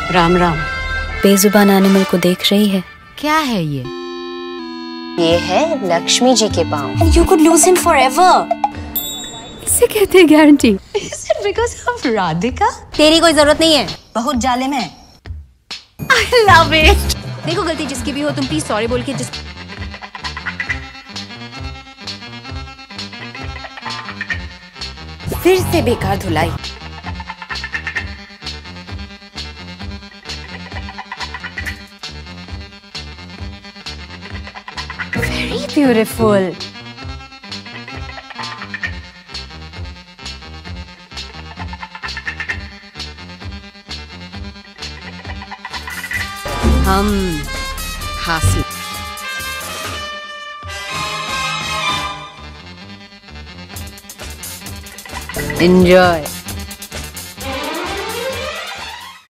Ram Ram. बेजुबान animal को देख रही है। क्या है ये? ये है लक्ष्मी जी के पाँव। You could lose him forever. इसे कहते हैं guarantee. Is it because of Radhika? तेरी कोई जरूरत नहीं है, बहुत जालिम है। I love it. देखो गलती जिसकी भी हो, तुम प्लीज सॉरी बोल के फिर से बेकार धुलाई। Very beautiful. हम हासिल। Enjoy.